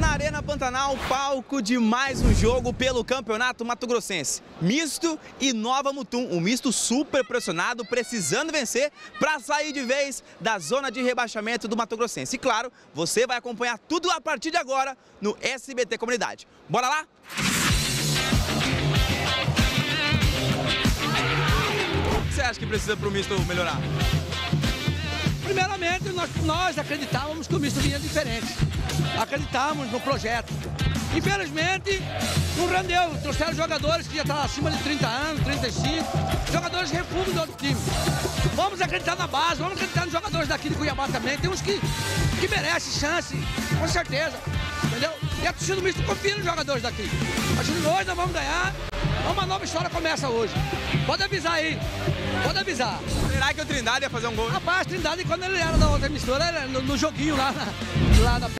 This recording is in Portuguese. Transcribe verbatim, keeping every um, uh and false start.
na Arena Pantanal, palco de mais um jogo pelo Campeonato Mato Grossense. Misto e Nova Mutum, um misto super pressionado, precisando vencer para sair de vez da zona de rebaixamento do Mato Grossense. E claro, você vai acompanhar tudo a partir de agora no S B T Comunidade. Bora lá? O que você acha que precisa para o misto melhorar? Primeiramente, nós, nós acreditávamos que o misto vinha diferente. Acreditávamos no projeto. Infelizmente, não rendeu. Trouxeram jogadores que já estavam acima de trinta anos, trinta e cinco. Jogadores refúgio do outro time. Vamos acreditar na base, vamos acreditar nos jogadores daqui de Cuiabá também. Tem uns que, que merecem chance, com certeza. Entendeu? E a torcida do misto confia nos jogadores daqui. Acho que hoje nós vamos ganhar. Uma nova história começa hoje. Pode avisar aí. Pode avisar. Será que o Trindade ia fazer um gol? Rapaz, Trindade, quando ele era da outra emissora, era no, no joguinho lá na, lá na